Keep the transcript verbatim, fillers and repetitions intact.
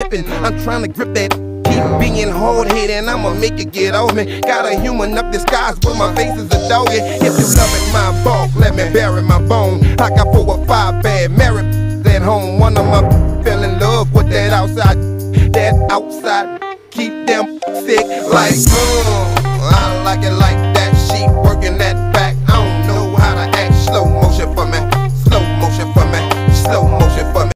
slipping. I'm trying to grip that. Keep being hard-headed and I'ma make it get off me. Got a human up disguised, but my face is a dog. If you loving my bulk, let me bury my bone. I got four or five bad married at home. One of my fell in love with that outside. That outside keep them sick like, uh, I like it like